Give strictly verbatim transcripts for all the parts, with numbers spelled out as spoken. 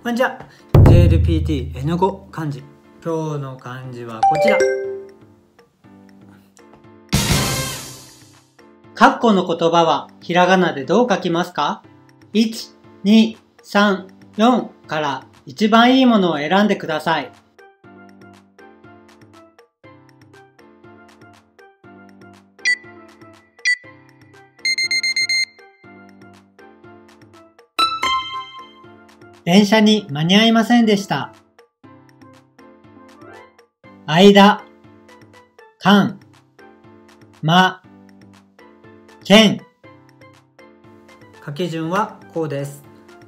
こんにちは。 ジェイエルピーティー エヌご 漢字。今日の漢字はこちら。括弧の言葉はひらがなでどう書きますか？ いち、に、さん、よん から一番いいものを選んでください。電車に間に合いませんでした。間、間、ま、けん。書き順はこうです。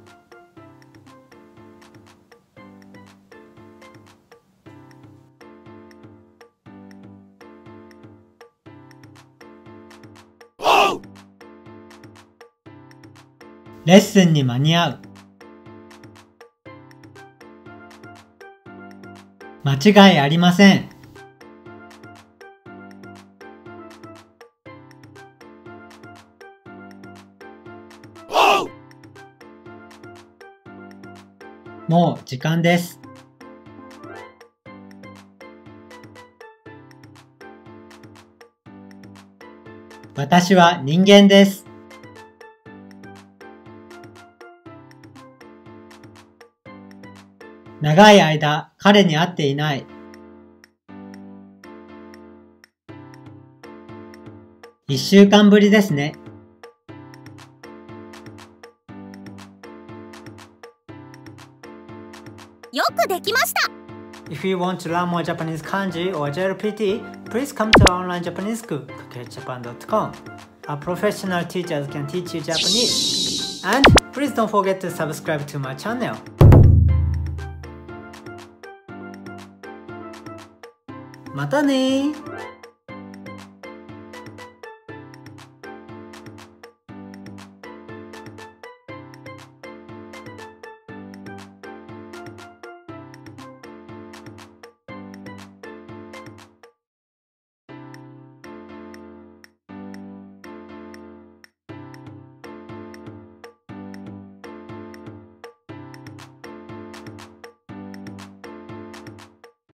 レッスンに間に合う。間違いありません。もう時間です。私は人間です。長い間、彼に会っていない。一週間ぶりですね。 よくできました。 If you want to learn more Japanese kanji or ジェイエルピーティー, please come to our online Japanese school, kakei japan dot com. Our professional teachers can teach you Japanese. And please don't forget to subscribe to my channel. またねー。